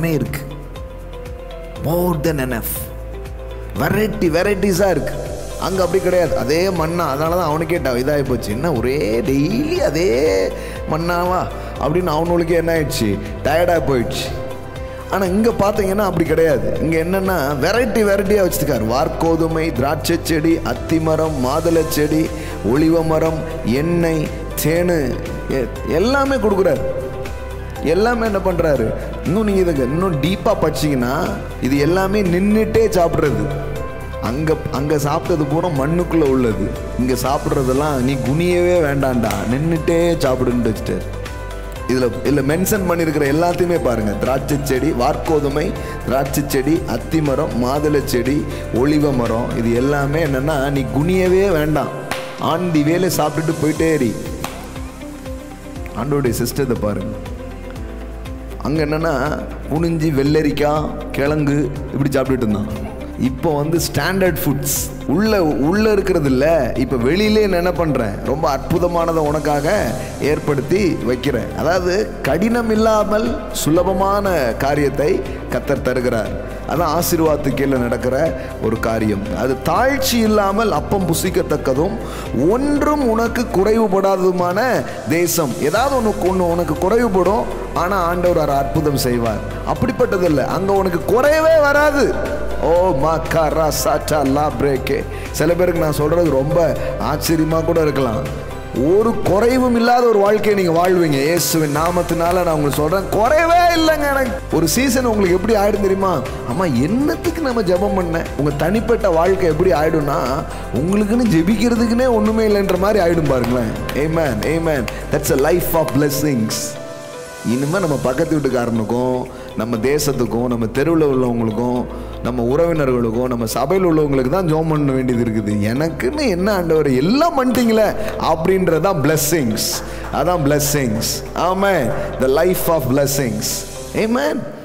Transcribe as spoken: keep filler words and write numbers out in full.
எல்லாமே இருக்கு, மோர் தென் enough, variety வெரைட்டிஸாக இருக்கு. அங்கே அப்படி கிடையாது, அதே மண்ணா. அதனால தான் அவனுக்கே இதாகி போச்சு, என்ன ஒரே டெய்லி அதே மண்ணாவா அப்படின்னு அவனுங்களுக்கே என்ன ஆயிடுச்சு, டயர்டாக போயிடுச்சு. ஆனால் இங்கே பார்த்தீங்கன்னா அப்படி கிடையாது. இங்கே என்னென்னா வெரைட்டி வெரைட்டியாக வச்சுருக்காரு. வார்கோதுமை, திராட்சை செடி, அத்திமரம், மாதுளை செடி, ஒளிவ மரம், எண்ணெய், தேனு எல்லாமே கொடுக்குறாரு. எல்லாமே என்ன பண்ணுறாரு, இன்னும் நீங்கள் இதுங்க இன்னும் டீப்பாக படிச்சிங்கன்னா இது எல்லாமே நின்றுட்டே சாப்பிட்றது. அங்கே அங்கே சாப்பிட்டது பூரா மண்ணுக்குள்ளே உள்ளது. இங்கே சாப்பிட்றதெல்லாம் நீ குனியவே வேண்டாண்டா, நின்றுட்டே சாப்பிடுன்னு வச்சுட்டார். இதில் இதில் மென்ஷன் பண்ணியிருக்கிற எல்லாத்தையுமே பாருங்கள். திராட்சை செடி, வார்கோதுமை, திராட்சை செடி, அத்திமரம், மாதுளை செடி, ஒளிவ மரம், இது எல்லாமே என்னென்னா நீ குனியவே வேண்டாம், ஆண்டி வேலை சாப்பிட்டுட்டு போயிட்டே ஏறி. ஆண்டோடைய சிஸ்டத்தை பாருங்கள். அங்கே என்னென்னா குனிஞ்சி வெள்ளரிக்காய், கிழங்கு இப்படி சாப்பிட்டுட்டு இருந்தான். இப்போ வந்து ஸ்டாண்டர்ட் ஃபுட்ஸ் உள்ள உள்ள இருக்கிறது இல்லை, இப்போ வெளியிலே என்ன பண்ணுறேன், ரொம்ப அற்புதமானதை உனக்காக ஏற்படுத்தி வைக்கிறேன். அதாவது கடினம் இல்லாமல் சுலபமான காரியத்தை கர்த்தர் தருகிறார். அதான் ஆசீர்வாதத்துக்கு கீழே நடக்கிற ஒரு காரியம். அது தாழ்ச்சி இல்லாமல் அப்பம் புசிக்கத்தக்கதும் ஒன்றும் உனக்கு குறைவுபடாததுமான தேசம். ஏதாவது உனக்கு ஒன்று உனக்கு குறைவுபடும், ஆனால் ஆண்டவர் அற்புதம் செய்வார். அப்படிப்பட்டது இல்லை, அங்கே உனக்கு குறையவே வராது. ஓ மாக்காரா சாட்டா லா பிரேக்கே. சில பேருக்கு நான் சொல்கிறது ரொம்ப ஆச்சரியமாக கூட இருக்கலாம். ஒரு குறைவும் இல்லாத ஒரு வாழ்க்கையை நீங்கள் வாழ்வீங்க இயேசுவின் நாமத்தினால. நான் உங்களுக்கு சொல்கிறேன், குறைவே இல்லைங்க. எனக்கு ஒரு சீசன் உங்களுக்கு எப்படி ஆகிடும் தெரியுமா? ஆமாம், என்னத்துக்கு நம்ம ஜெபம் பண்ண, உங்கள் தனிப்பட்ட வாழ்க்கை எப்படி ஆகிடும்னா உங்களுக்குன்னு ஜெபிக்கிறதுக்குன்னே ஒன்றுமே இல்லைன்ற மாதிரி ஆகிடும் பாருங்களேன். Amen, amen. That's a life of blessings. இனிமேல் நம்ம பக்கத்து வீட்டுக்காரனுக்கும், நம்ம தேசத்துக்கும், நம்ம தெருவில் உள்ளவங்களுக்கும், நம்ம உறவினர்களுக்கும், நம்ம சபையில் உள்ளவங்களுக்கு தான் ஜெபம் பண்ண வேண்டியது இருக்குது. எனக்குன்னு என்ன ஆண்டவர் எல்லாம் பண்ணிட்டீங்களே அப்படின்றதான் blessings. அதான் blessings. Amen. the life of blessings. Amen.